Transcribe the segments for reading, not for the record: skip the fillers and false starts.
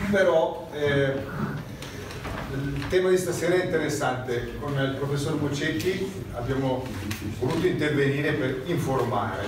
Però il tema di stasera è interessante. Con il professor Muccetti abbiamo voluto intervenire per informare.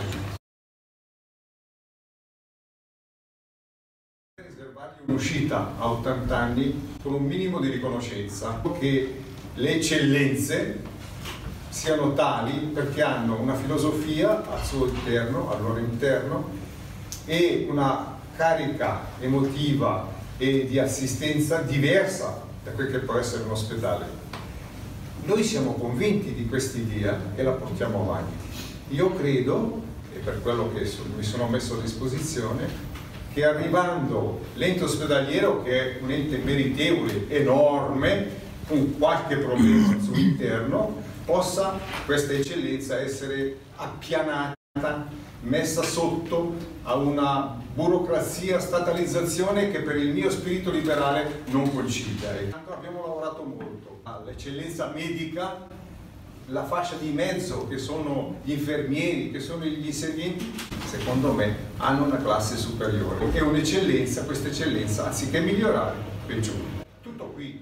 Riservargli un'uscita a 80 anni con un minimo di riconoscenza, che le eccellenze siano tali perché hanno una filosofia al suo interno, al loro interno, e una carica emotiva e di assistenza diversa da quel che può essere un ospedale. Noi siamo convinti di quest'idea e la portiamo avanti. Io credo, e per quello che mi sono messo a disposizione, che arrivando l'ente ospedaliero, che è un ente meritevole, enorme, con qualche problema al suo interno, possa questa eccellenza essere appianata, messa sotto a una burocrazia, statalizzazione che per il mio spirito liberale non coincide. Abbiamo lavorato molto all'eccellenza medica, la fascia di mezzo che sono gli infermieri, che sono gli insegnanti, secondo me hanno una classe superiore e un'eccellenza, questa eccellenza anziché migliorare peggiora. Tutto qui.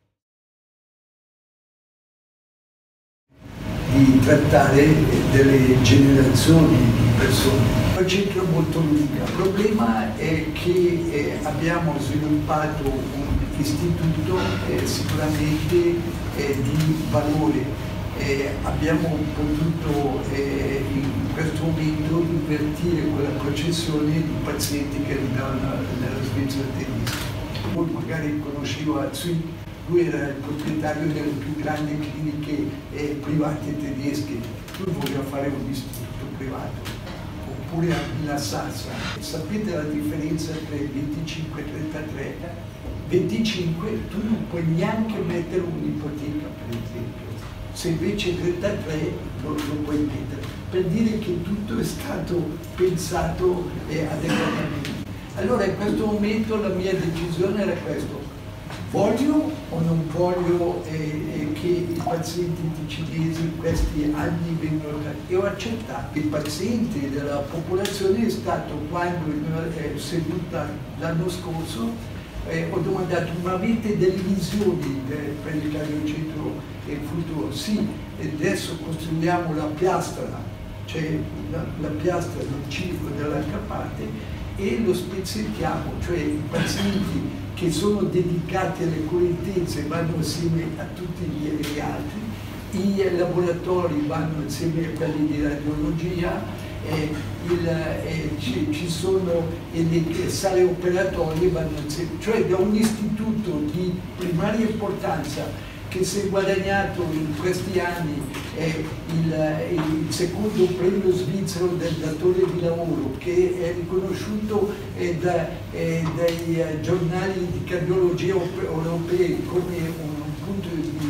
Di trattare delle generazioni di persone. Il centro è molto lungo. Il problema è che abbiamo sviluppato un istituto sicuramente di valore. Abbiamo potuto in questo momento invertire quella processione di pazienti che arrivavano nella Svizzera tedesca. Poi magari conosceva lui era il proprietario delle più grandi cliniche private tedesche. Lui voleva fare un istituto privato, oppure a Villa Sassa. Sapete la differenza tra 25 e 33? 25 tu non puoi neanche mettere un'ipoteca, per esempio. Se invece 33 lo puoi mettere. Per dire che tutto è stato pensato adeguatamente. Allora in questo momento la mia decisione era questa. Voglio o non voglio che i pazienti ticinesi questi anni vengano trattati? E ho accettato. Il paziente della popolazione è stato, quando è seduta l'anno scorso, ho domandato: ma avete delle visioni per il cardiocentro futuro? Sì, adesso costruiamo la piastra, cioè la piastra del circo dall'altra parte, e lo spezzettiamo, cioè i pazienti che sono dedicati alle cure intense vanno assieme a tutti gli altri, i laboratori vanno insieme a quelli di radiologia, ci sono le sale operatorie vanno insieme, cioè da un istituto di primaria importanza che si è guadagnato in questi anni il secondo premio svizzero del datore di lavoro, che è riconosciuto dai giornali di cardiologia europei come un punto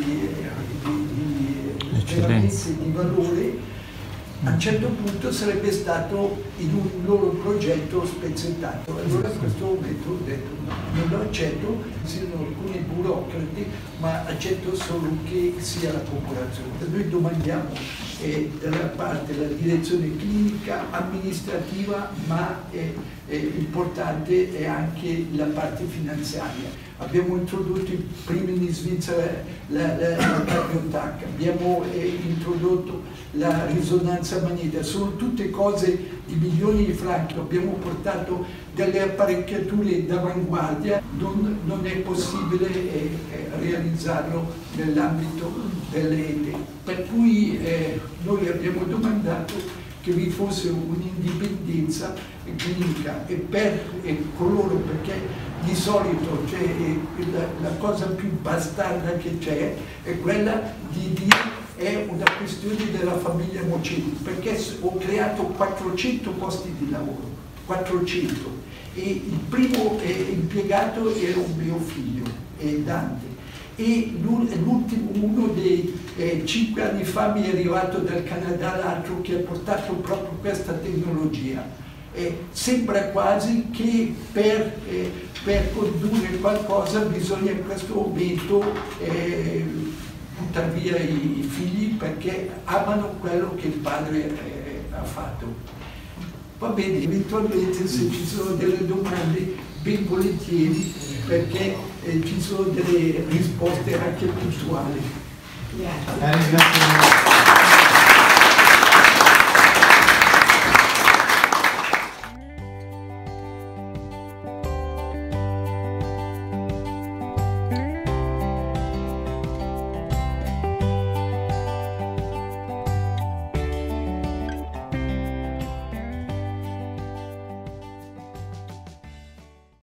veramente di valore. A un certo punto sarebbe stato in un loro progetto spezzettato. Allora a questo momento ho detto no, non lo accetto, siano alcuni burocrati, ma accetto solo che sia la popolazione. Noi domandiamo dalla parte la direzione clinica, amministrativa, ma importante è anche la parte finanziaria. Abbiamo introdotto i primi in Svizzera la cardiotac, abbiamo introdotto la risonanza magnetica, sono tutte cose di milioni di franchi. Abbiamo portato delle apparecchiature d'avanguardia, non è possibile realizzarlo nell'ambito dell'ente. Per cui noi abbiamo domandato che vi fosse un'indipendenza clinica e per coloro, perché di solito la cosa più bastarda che c'è è quella di dire è una questione della famiglia Muccetti, perché ho creato 400 posti di lavoro, 400, e il primo impiegato era un mio figlio, Dante, e l'ultimo, uno dei 5 anni fa, mi è arrivato dal Canada l'altro che ha portato proprio questa tecnologia. Sembra quasi che per condurre qualcosa bisogna in questo momento buttare via i figli perché amano quello che il padre ha fatto. Va bene, eventualmente se ci sono delle domande, ben volentieri. perché ci sono delle risposte anche puntuali. Grazie.